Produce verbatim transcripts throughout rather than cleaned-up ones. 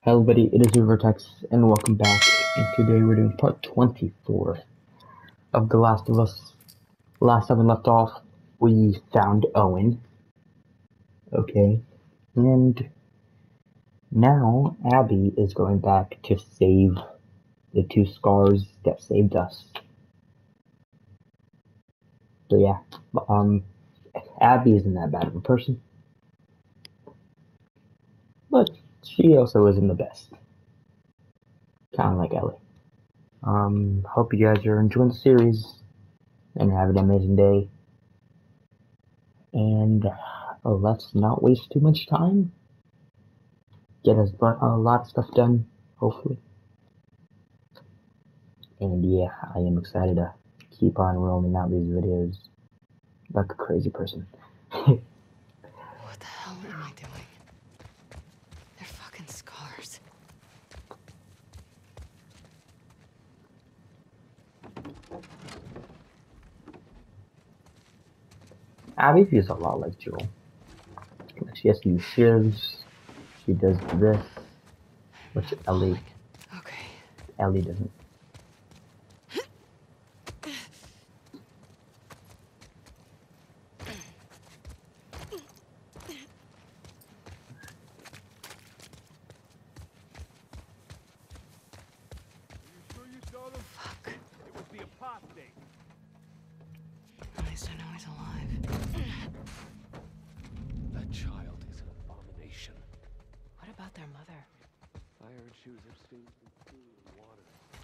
Hello everybody, it is Vertex, and welcome back, and today we're doing part twenty-four of The Last of Us. Last time we left off, we found Owen. Okay, and now Abby is going back to save the two scars that saved us. So yeah, um, Abby isn't that bad of a person, but she also isn't the best. Kind of like Ellie. Um, hope you guys are enjoying the series and having an amazing day. And uh, let's not waste too much time. Get us a lot of stuff done, hopefully. And yeah, I am excited to keep on rolling out these videos like a crazy person. What the hell am I doing? They're fucking scars. Abby feels a lot like Joel. She has to use shivs. She does this, which Ellie, Okay. Ellie doesn't. Fuck. It was the apostate. At least I know he's alive. That child is an abomination. What about their mother? I heard she was upstairs with food and water.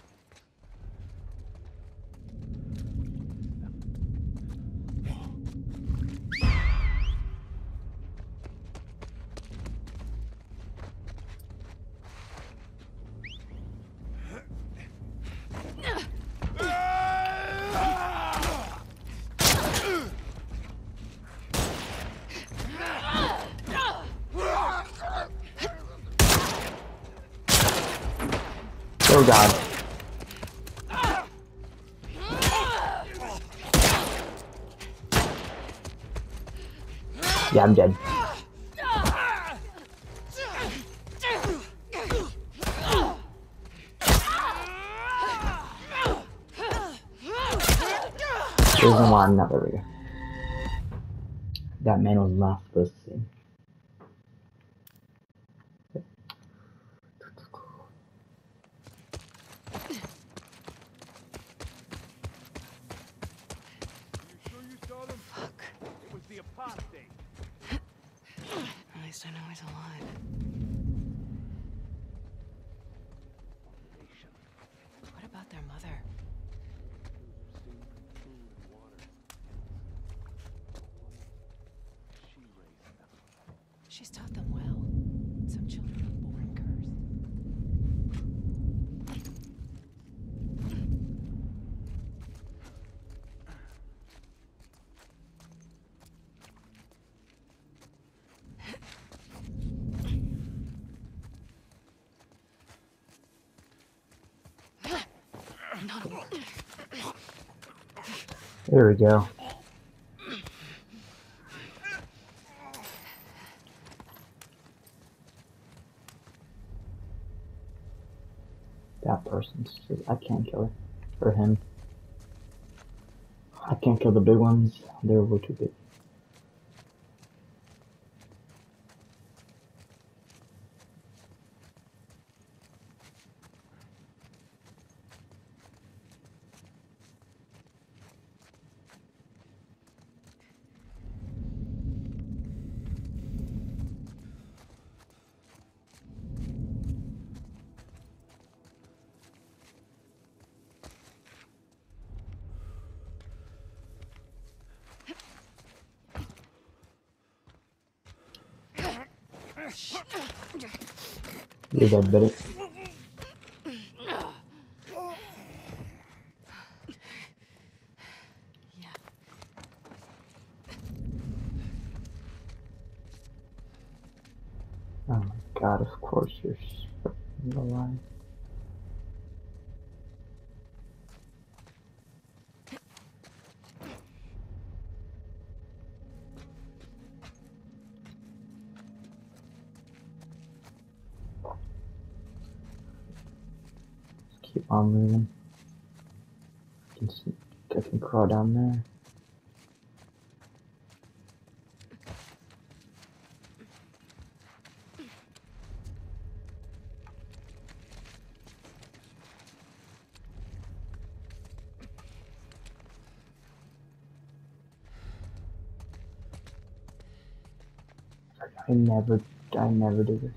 Oh god. Yeah, I'm dead. There's no one, not there we go. That man was not supposed to see. You sure you saw them? Fuck. It was the apostate. At least I know he's alive. Abomination. What about their mother? Food and water. She raised them. She's taught them well. Some children are born cursed. There we go. That person's just, I can't kill her. Or him. I can't kill the big ones. They're way too big. You're dead, Betty. Yeah. Oh my god, of course you're the line. keep on moving. I can, see, I can crawl down there. I never, I never do this.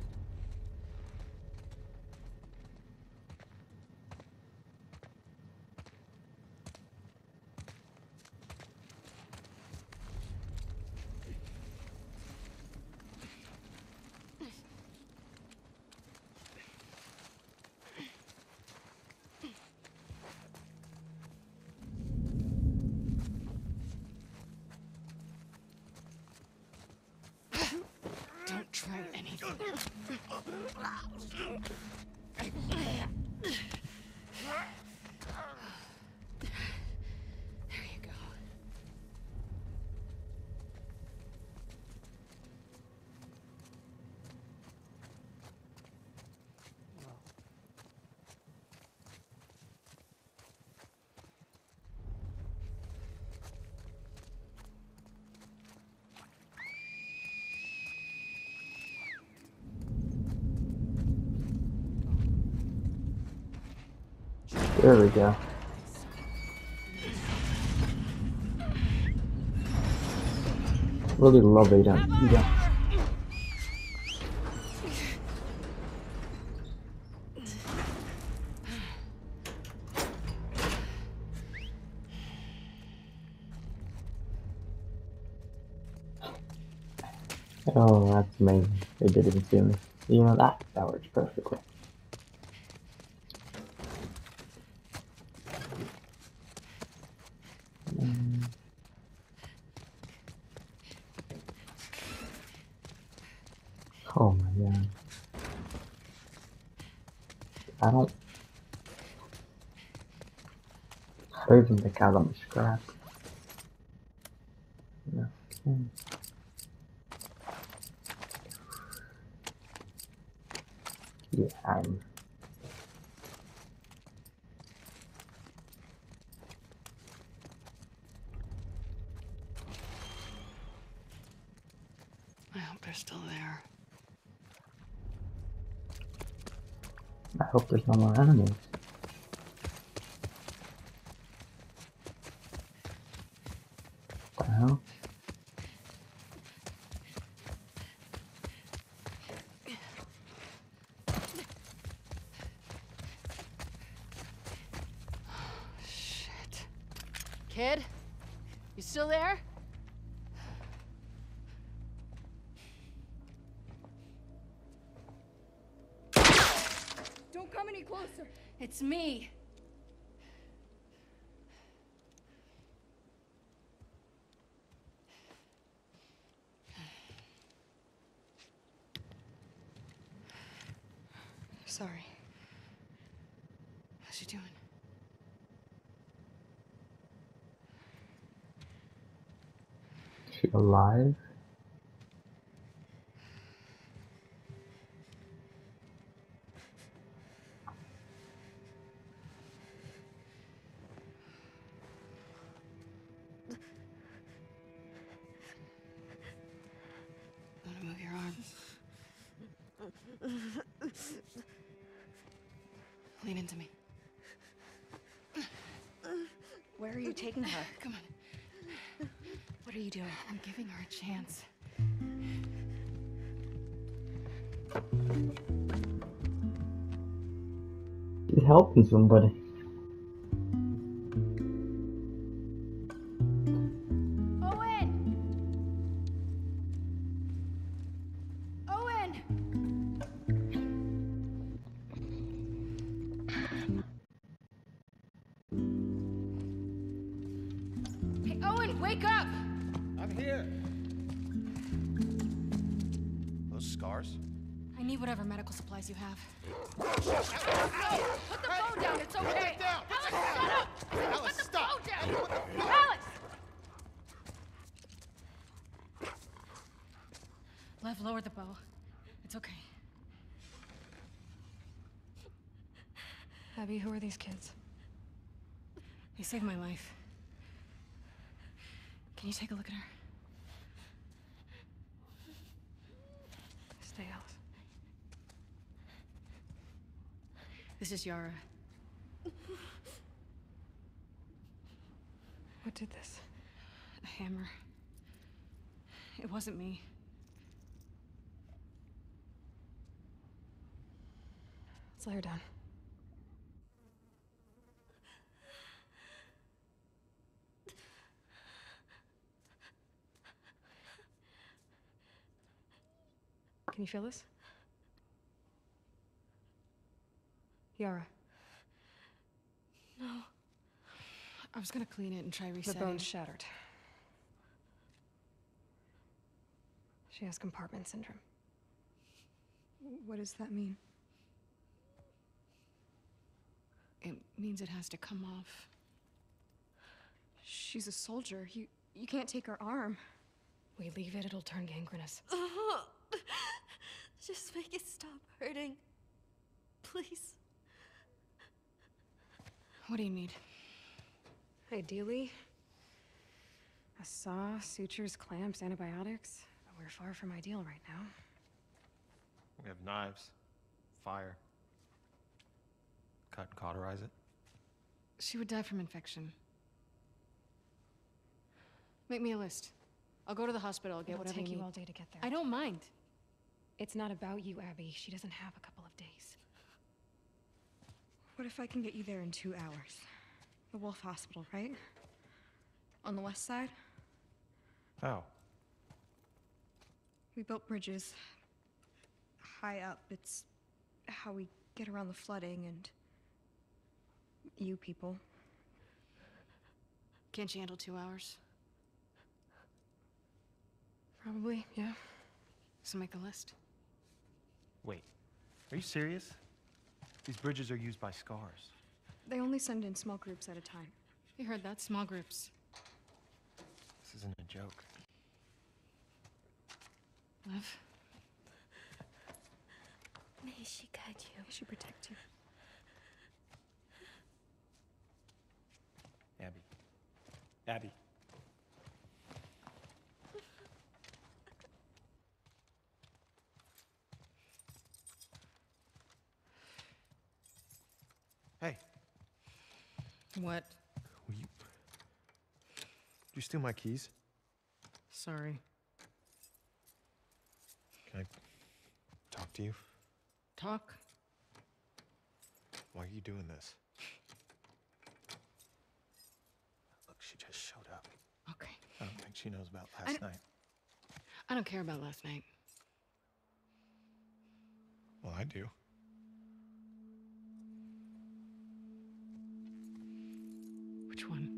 Don't try anything. There you go. There we go. Really love it. Um, yeah. Oh, that's amazing. They didn't even see me. You know that that works perfectly. Mm. Oh my god. I don't I don't even think I let me scrap. No. Hmm. Yeah, I'm I hope they're still there. I hope there's no more enemies. What the hell? Shit. Kid? You still there? Don't come any closer. It's me. Sorry. How's she doing? Is she alive? Want to move your arm? Lean into me. Where are you taking her? Come on. What are you doing? I'm giving her a chance. She's helping somebody. Owen! Owen! Hey, Owen, wake up! I'm here. Those scars? I need whatever medical supplies you have. Put the phone down, it's okay! it down! Alex, shut up! Alice, Put the stop! phone down! What the- Alex! Lev, lower the bow. It's okay. Abby, who are these kids? They saved my life. Can you take a look at her? Stay, Alice. This is Yara. What did this? A hammer. It wasn't me. Let's lay her down. Can you feel this? Yara. No. I was gonna clean it and try resetting. The bone's shattered. She has compartment syndrome. What does that mean? It means it has to come off. She's a soldier. You you can't take her arm. We leave it, it'll turn gangrenous. Just make it stop hurting. Please. What do you need? Ideally, a saw, sutures, clamps, antibiotics. But we're far from ideal right now. We have knives, fire. Cut and cauterize it. She would die from infection. Make me a list. I'll go to the hospital, I'll get It'll whatever take you you need. all day to get there. I don't mind. It's not about you, Abby. She doesn't have a couple of days. What if I can get you there in two hours? The Wolf Hospital, right? On the west side? How? We built bridges high up. It's how we get around the flooding and you people. Can't you handle two hours? Probably, yeah. So make a list. Wait, are you serious? These bridges are used by scars. They only send in small groups at a time. You heard that? Small groups. This isn't a joke. Liv? May she guide you. May she protect you. Abby. Abby. Hey, What? will you... Did you steal my keys? Sorry. Can I talk to you? Talk? Why are you doing this? Look, she just showed up. Okay. I don't think she knows about I last don't- night. I don't care about last night. Well, I do. Which one?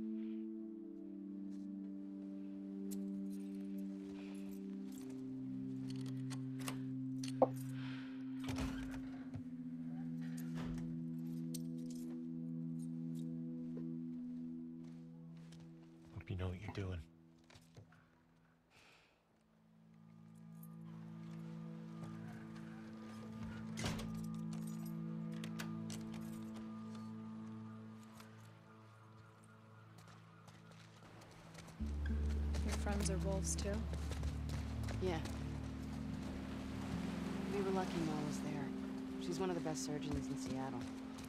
Hope you know what you're doing. Your friends are wolves too? Yeah. We were lucky Mel was there. She's one of the best surgeons in Seattle.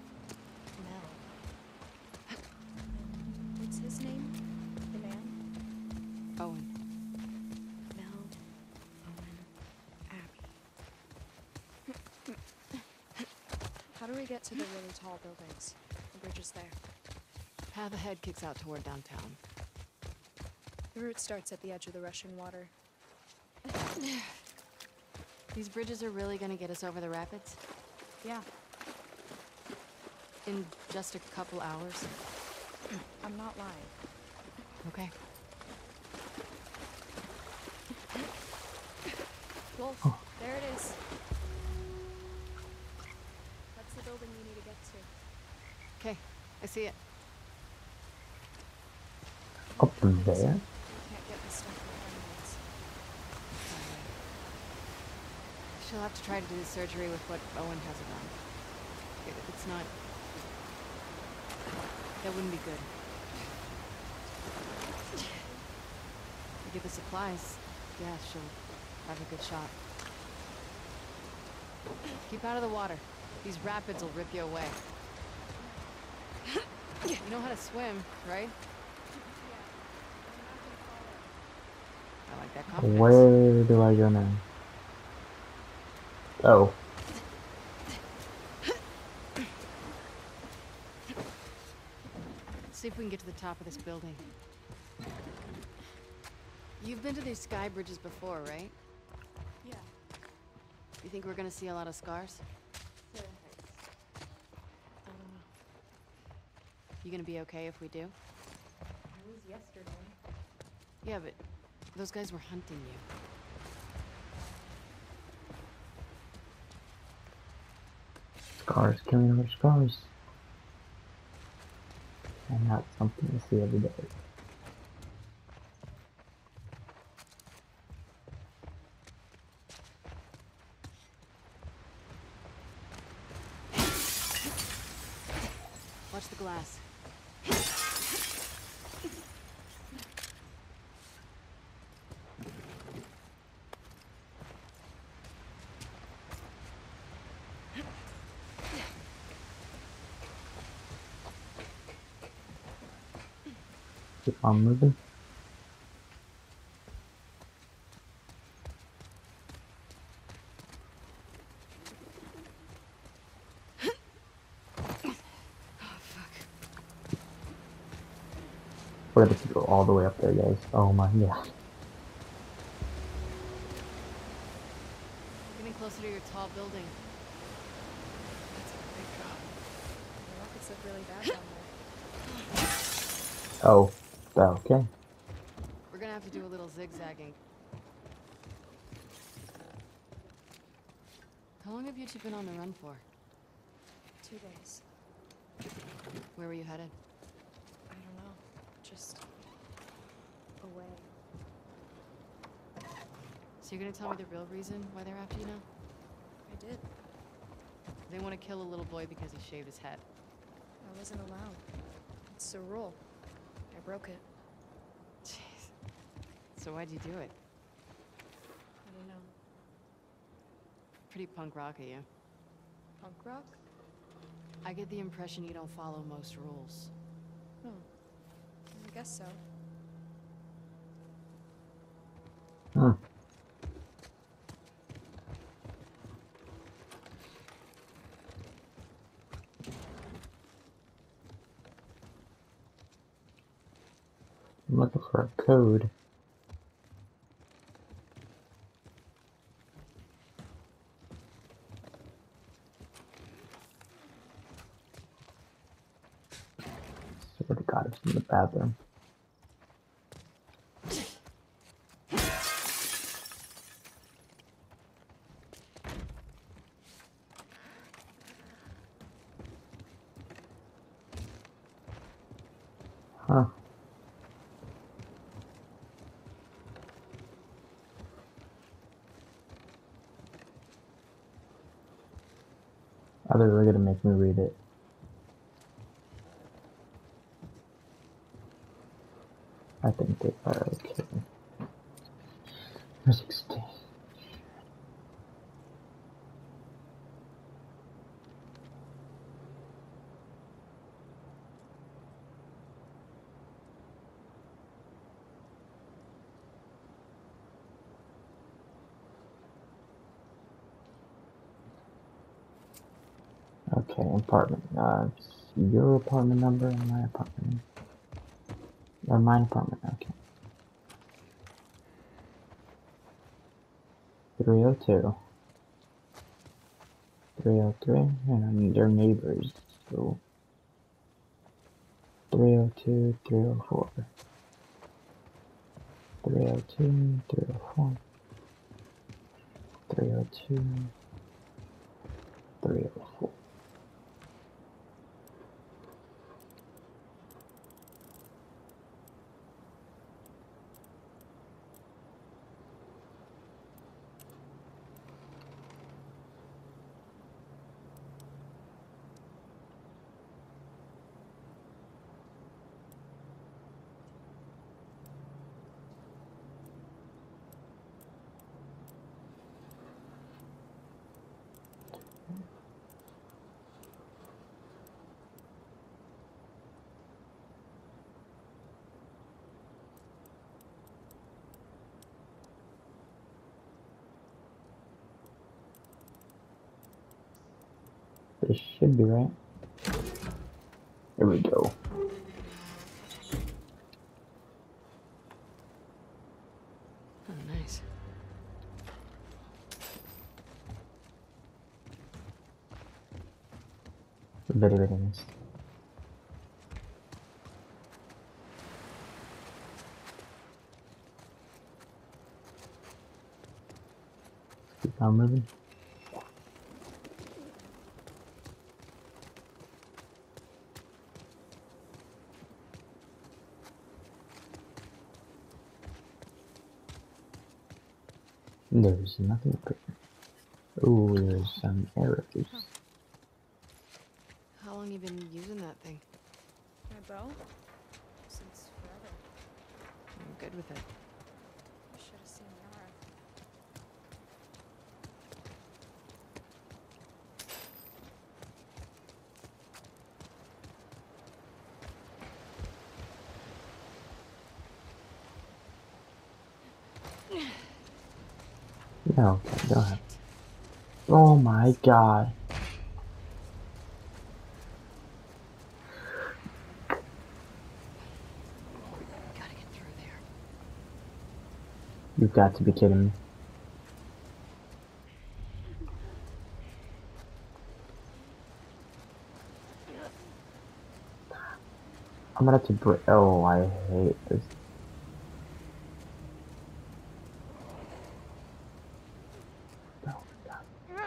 Mel. What's his name? The man? Owen. Mel. Owen. Abby. How do we get to the really tall buildings? The bridge is there. Path ahead kicks out toward downtown. The route starts at the edge of the rushing water. These bridges are really gonna get us over the rapids? Yeah, In just a couple hours? I'm not lying. Okay. Wolf, there it is. That's the building we need to get to. Okay, I see it. Up there? We can't get this stuff with animals. She'll have to try to do the surgery with what Owen has around. It, it's not... That wouldn't be good. You get the supplies, yeah, she'll have a good shot. Keep out of the water. These rapids will rip you away. You know how to swim, right? I like that confidence. Where do I go now? Oh. Let's see if we can get to the top of this building. You've been to these sky bridges before, right? Yeah. You think we're gonna see a lot of scars? I don't know. You gonna be okay if we do? I was yesterday. Yeah, but those guys were hunting you. Scars killing other scars. And that's something to see every day. Watch the glass. Keep on moving. We're gonna have to go all the way up there, guys. Oh my god. Getting closer to your tall building. That's a big drop. The rockets look really bad down there. Oh. Okay. We're gonna have to do a little zigzagging. How long have you two been on the run for? Two days. Where were you headed? I don't know. Just away. So you're gonna tell me the real reason why they're after you now? I did. They want to kill a little boy because he shaved his head. I wasn't allowed. It's a rule. I broke it. Jeez. So why'd you do it? I don't know. Pretty punk rock of you. Punk rock? I get the impression you don't follow most rules. Oh. I guess so. Hmm. I'm looking for a code. Swear to God, it's in the bathroom. Huh. Are they really gonna make me read it? I think they are okay. sixteen. Okay, apartment. Uh, it's your apartment number and my apartment. Or my apartment, okay. three oh two. three oh three, and they're neighbors, so. three oh two, three oh four. three oh two, three oh four. three oh two, three oh four. This should be right. There we go. Oh, nice. Very, very nice. Keep on moving. There's nothing up here. Ooh, there's some arrows. How long you been using that thing? My bow? Since forever. I'm good with it. I should have seen Yara. No, okay, go ahead. Oh my god. Gotta get through there. You've got to be kidding me. I'm gonna have to break. Oh, I hate this. Oh my god.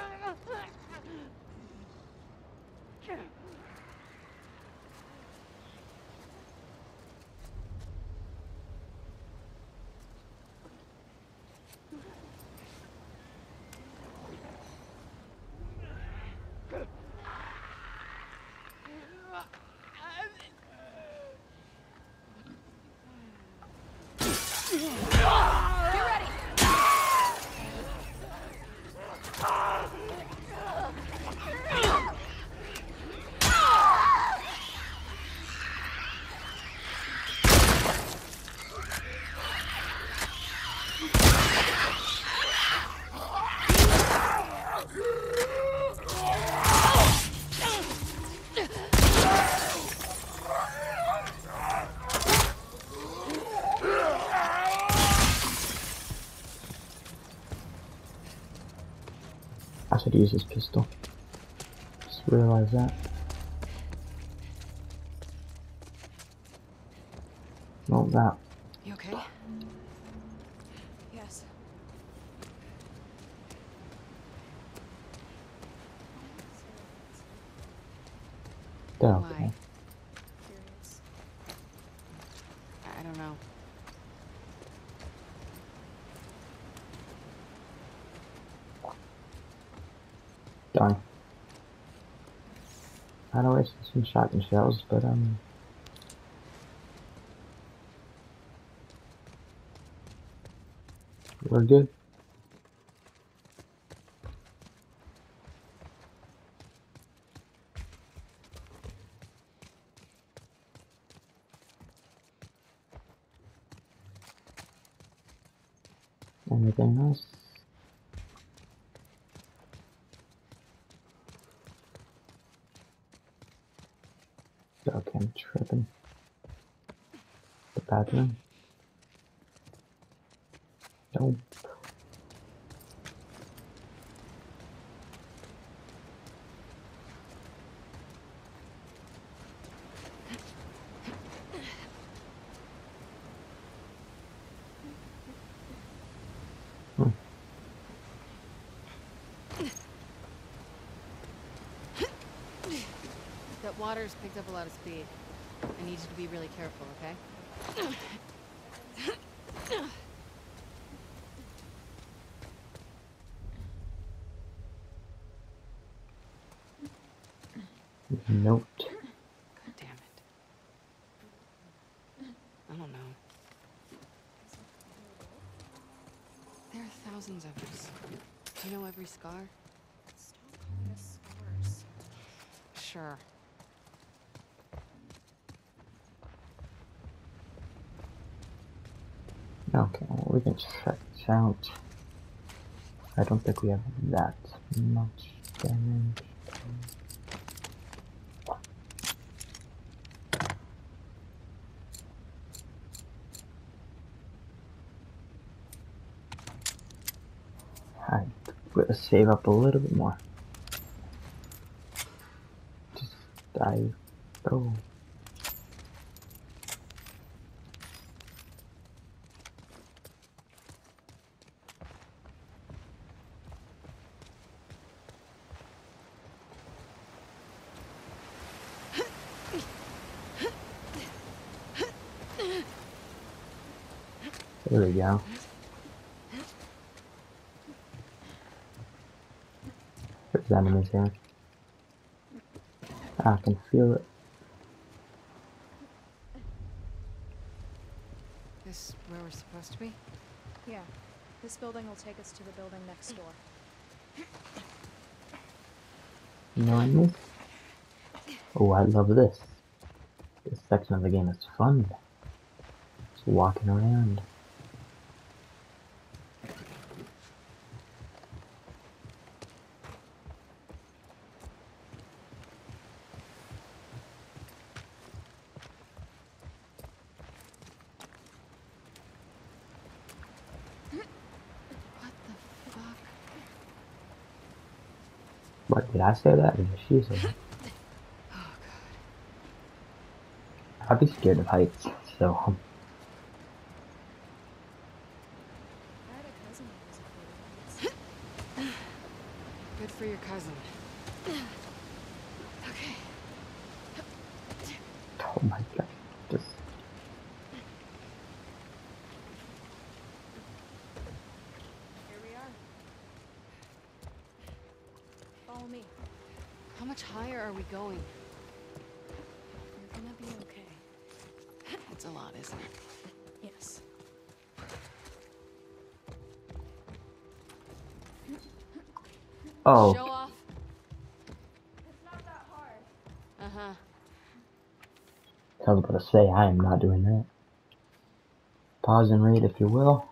I should use this pistol. Just realized that. Not that. You okay? Yes. They're Why? okay. Curious. I don't know. Darn. I know it's some shotgun shells, but um. We're good. Anything else? Okay, I'm tripping. The bathroom? Nope. Hmm. That water's picked up a lot of speed. I need you to be really careful, okay? Note. God damn it. I don't know. There are thousands of us. Do you know every scar? Stop calling us scars. Sure. Okay, well, we can check this out. I don't think we have that much damage. We're gonna save up a little bit more. Just dive. Oh. There we go. There's enemies here. I can feel it. This where we're supposed to be? Yeah. This building will take us to the building next door. No enemies? Oh, I love this. This section of the game is fun. Just walking around. What the fuck? What, did I say that? Or did she say that? Oh god. I'd be scared of heights, so um, I had a cousin who was afraid of heights. Good for your cousin. Okay. oh my god, just Here we are. Follow me. How much higher are we going? You're gonna be okay. It's a lot, isn't it? Yes. oh, Show off. It's not that hard. Uh-huh. I was gonna say I am not doing that. Pause and read if you will.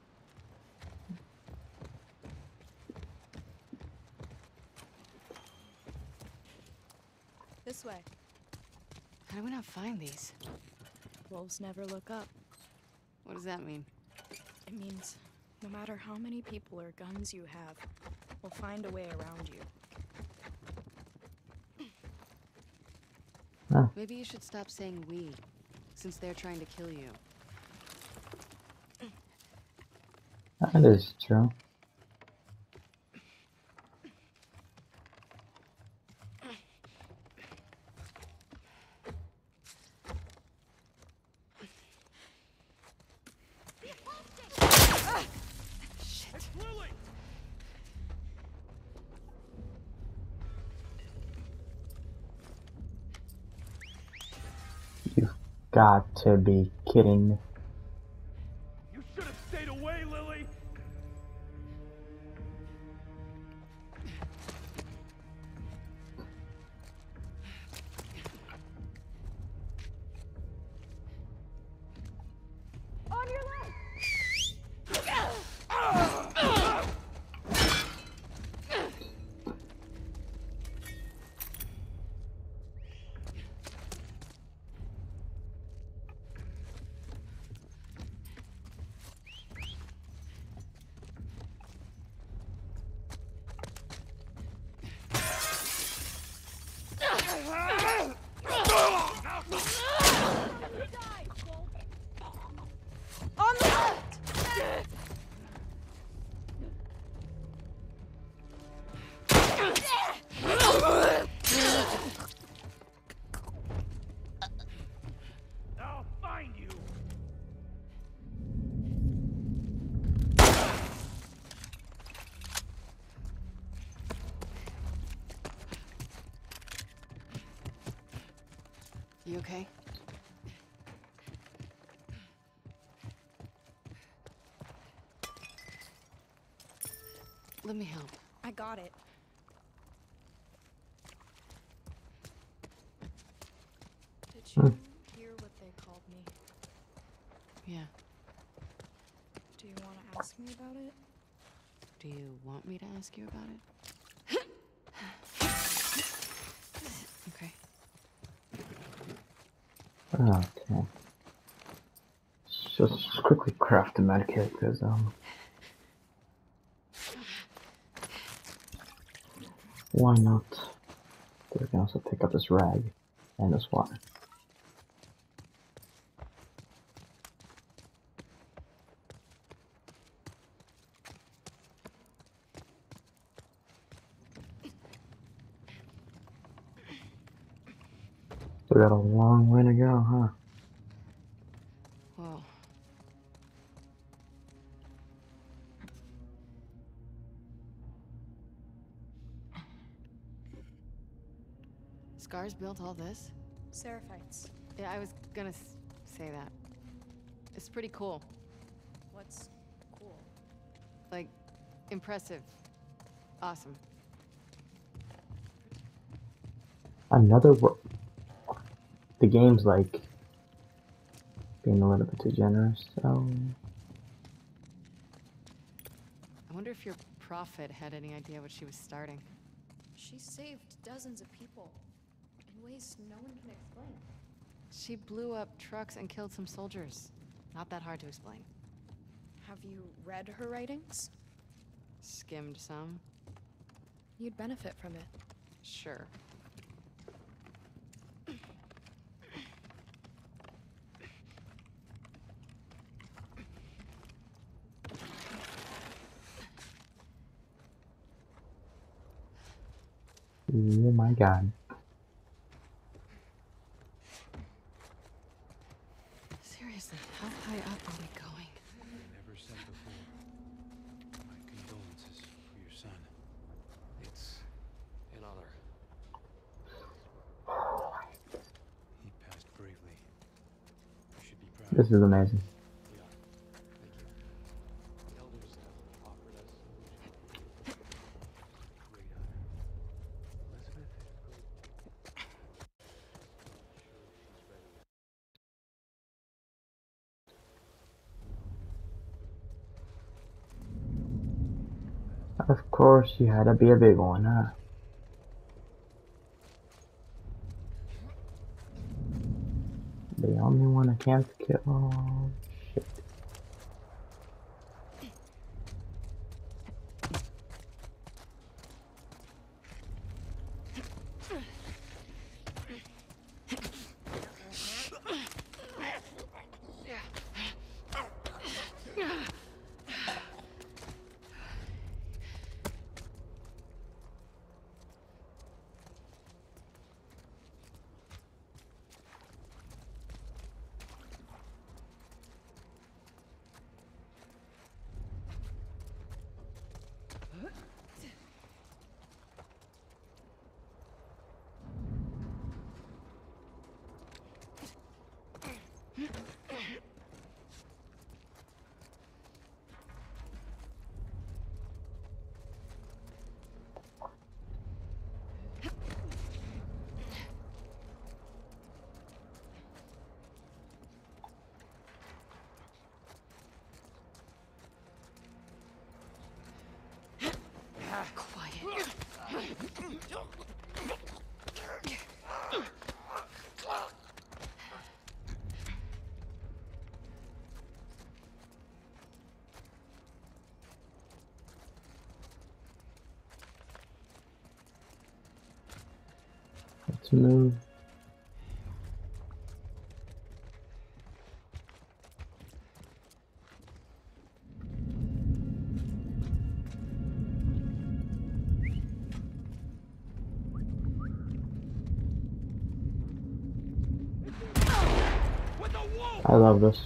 This way. How do we not find these? Wolves never look up. What does that mean? It means no matter how many people or guns you have, we'll find a way around you. Maybe you should stop saying we, since they're trying to kill you. That is true. Shit. You've got to be kidding me. You should have stayed away, Lily! On your left! On the left! I'll find you! You okay? Let me help. I got it. Did you hear what they called me? Yeah. Do you want to ask me about it? Do you want me to ask you about it? Okay. Okay. So let's just quickly craft a medkit because um why not? We can also pick up this rag and this water. We got a long way to go, huh? Whoa. Scars built all this? Seraphites. Yeah, I was gonna s say that. It's pretty cool. What's cool? Like, impressive. Awesome. Another wo- the game's like being a little bit too generous, so I wonder if your prophet had any idea what she was starting. She saved dozens of people in ways no one can explain. She blew up trucks and killed some soldiers. Not that hard to explain. Have you read her writings? Skimmed some? You'd benefit from it. Sure. oh my god. Seriously, how high up are we going? Never said before. My condolences for your son. It's an honor. He passed bravely. You should be proud. This is amazing. We are. Thank you. The elders have offered us great honor. Elizabeth is good. Not sure if she's ready yet. Of course, you had to be a big one, huh? The only one I can't kill. Shit. Quiet. Let's move. I love this.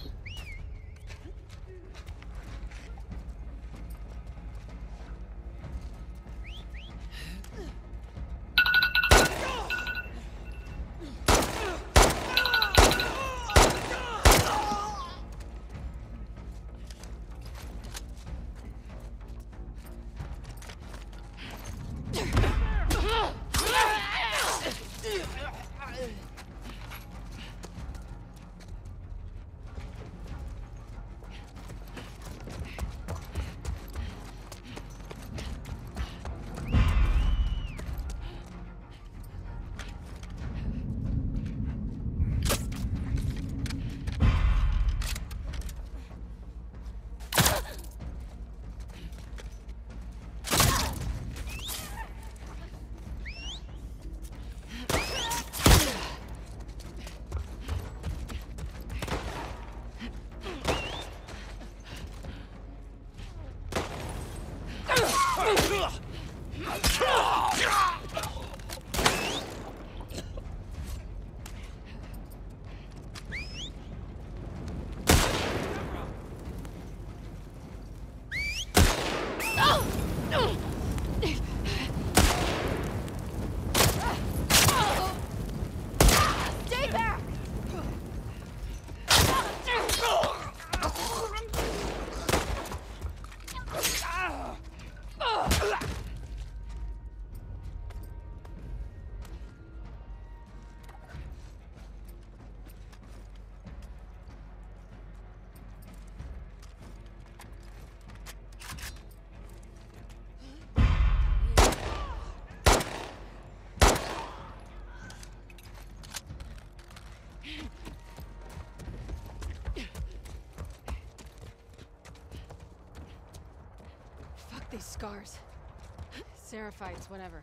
These scars. Seraphites, whatever.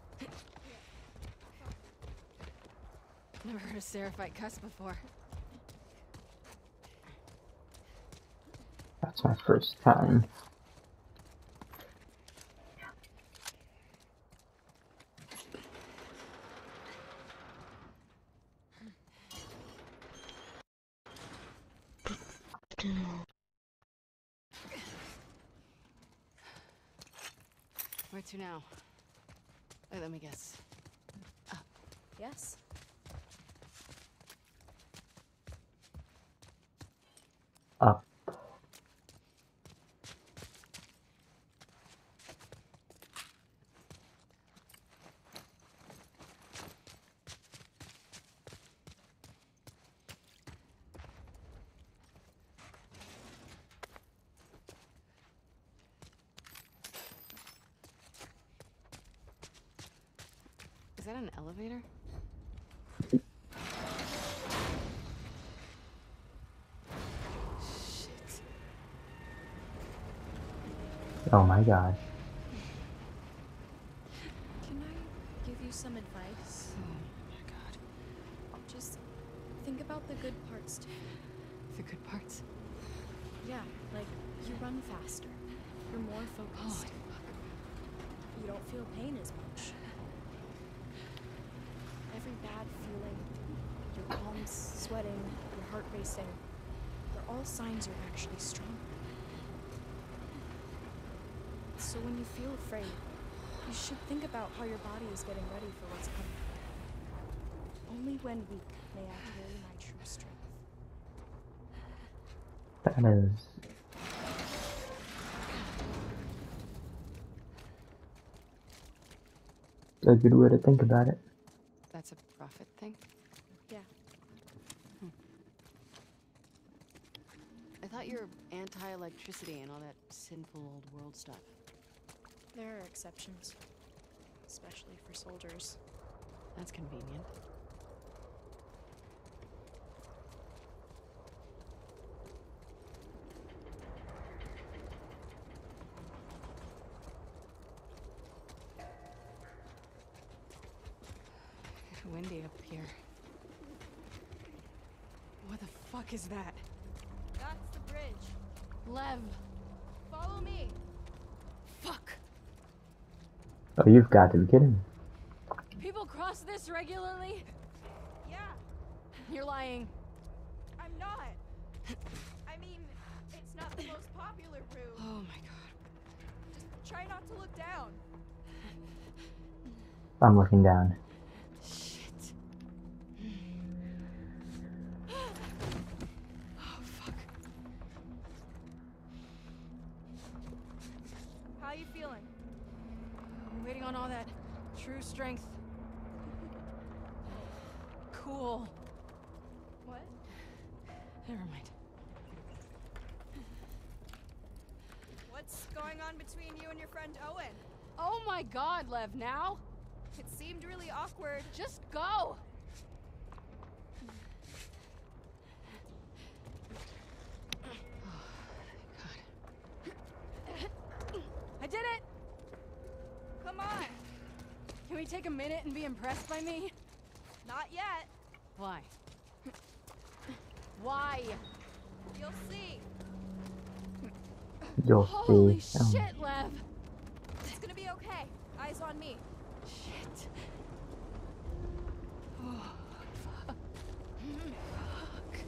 Never heard a Seraphite cuss before. That's my first time. Where to now? Wait, let me guess. Yes. Up. Is that an elevator? Shit. Oh my god. Can I give you some advice? Oh my god. Just think about the good parts too. The good parts? Yeah, like you run faster. You're more focused. Holy fuck. You don't feel pain as much. Every bad feeling, your palms sweating, your heart racing, they're all signs you're actually strong. So when you feel afraid, you should think about how your body is getting ready for what's coming. Only when weak may I carry my true strength. That is... a good way to think about it. That's a profit thing? Yeah. I thought you're anti-electricity and all that sinful old world stuff. There are exceptions, especially for soldiers. That's convenient. It's windy up here. What the fuck is that? That's the bridge. Lev! Follow me. Fuck! Oh, you've got to be kidding me. People cross this regularly? Yeah, You're lying. I'm not. I mean, it's not the most popular route. Oh my god. Just try not to look down. I'm looking down. Shit. Oh fuck. How you feeling? I'm waiting on all that true strength. Cool. What? Never mind. What's going on between you and your friend Owen? Oh my god, Lev, now? It seemed really awkward. Just go! I did it! Come on. Can we take a minute and be impressed by me? Not yet. Why? Why? You'll see. You'll Holy see. Um, shit, Lev! It's gonna be okay. Eyes on me. Shit. Oh, fuck. Fuck.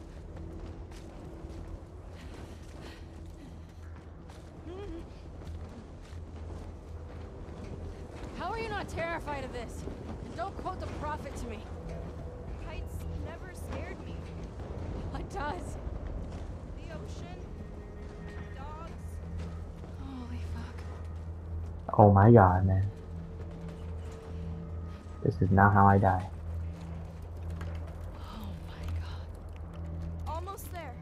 How are you not terrified of this? And don't quote the prophet to me. Heights never scared me. What does? The ocean, dogs. Holy fuck. oh my god, man. This is not how I die. Oh my god. Almost there.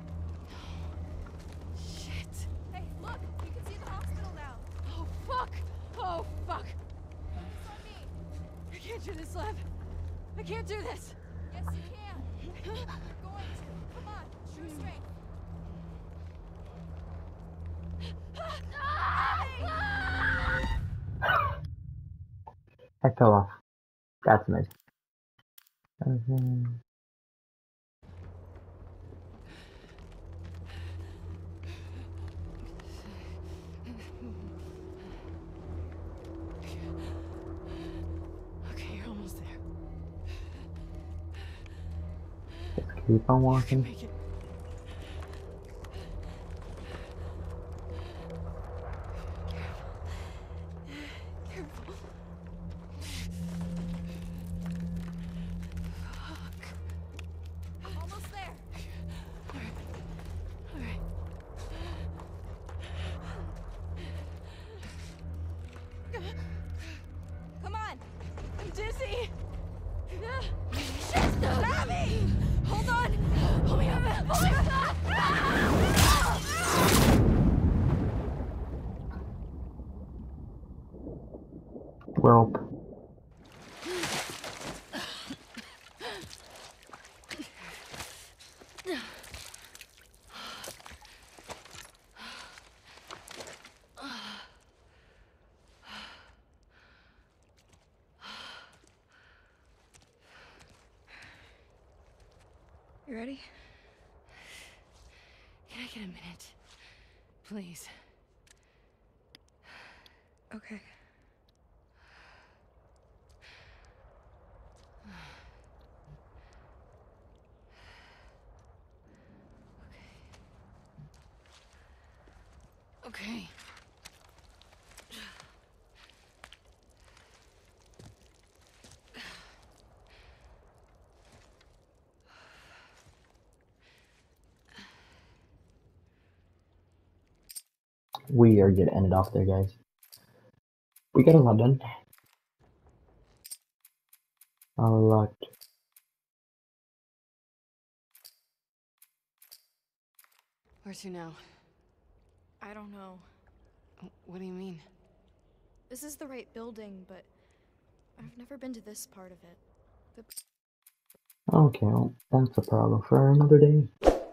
Shit. Hey, look! You can see the hospital now. Oh fuck. Oh fuck. Focus on me. I can't do this, Lev. I can't do this. Yes, you can. You're going to. Come on. True strength. Hey! I fell off. That's nice. Mhm. Okay, you're almost there. Just keep on You can walking. make it. Careful. Fuck. I'm almost there. Alright. Alright. Come on. I'm dizzy. Shit! Abby! Hold on! Pull me up. Hold me up! Well, You ready? Can I get a minute? Please. Okay. Okay. we are gonna end it off there, guys. We got a lot done. A lot. Where to now? I don't know. What do you mean? This is the right building, but I've never been to this part of it. The Okay, well, that's a problem for another day.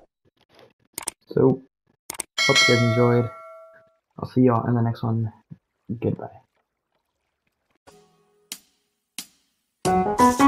So, hope you guys enjoyed. I'll see y'all in the next one. Goodbye.